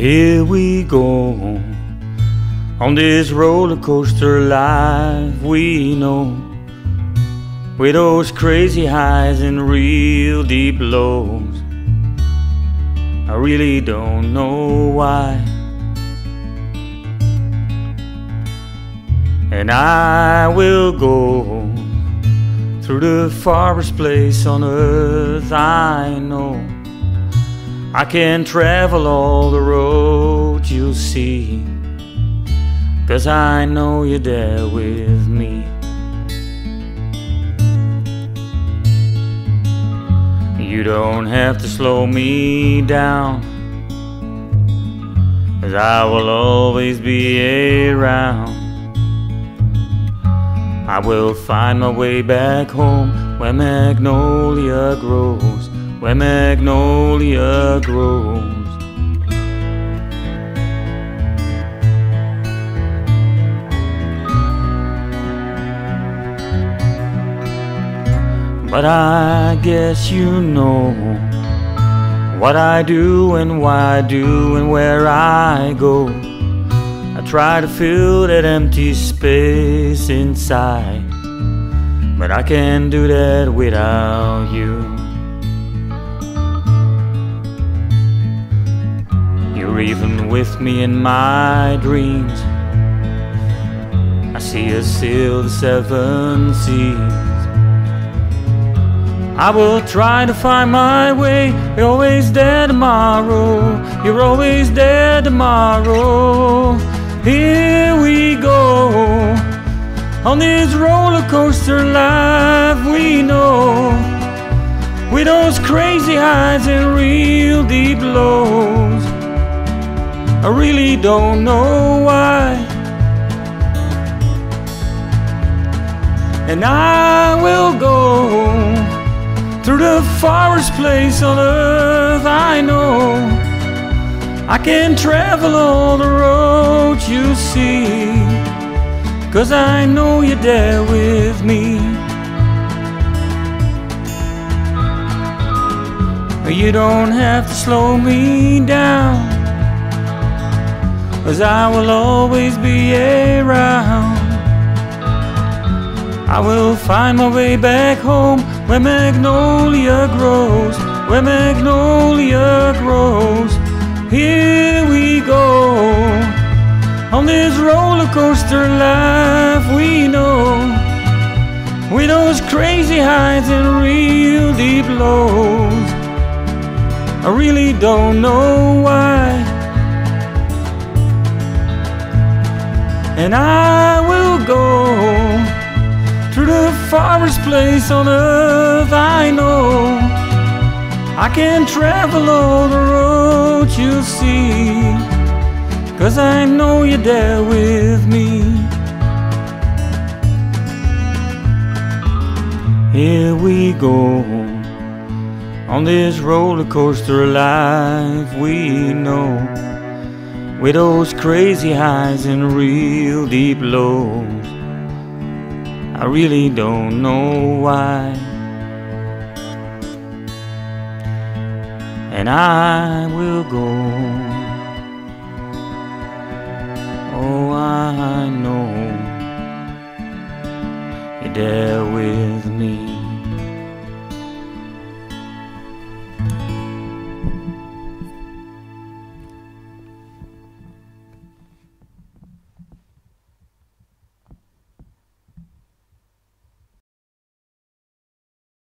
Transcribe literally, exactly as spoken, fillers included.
Here we go on this roller coaster life we know, with those crazy highs and real deep lows. I really don't know why, and I will go through the farthest place on earth I know. I can travel all the roads you'll see, 'cause I know you're there with me. You don't have to slow me down, 'cause I will always be around. I will find my way back home, where magnolia grows, where magnolia grows. But I guess you know what I do and why I do and where I go. I try to fill that empty space inside, but I can't do that without you. You're even with me in my dreams. I see us sail the seven seas. I will try to find my way. You're always there tomorrow. You're always there tomorrow. Here we go on this roller coaster life we know, with those crazy highs and real deep lows. I really don't know why, and I will go through the farthest place on earth I know. I can travel all the roads you see, 'cause I know you're there with me. You don't have to slow me down, 'cause I will always be around. I will find my way back home, where magnolia grows, where magnolia grows. Here we go on this roller coaster life we know, with those crazy highs and real deep lows. I really don't know why, and I will go through the farthest place on earth I know. I can travel all the roads you'll see, 'cause I know you're there with me. Here we go on this roller coaster life we know, with those crazy highs and real deep lows. I really don't know why, and I will go. Oh, I know you're there with me.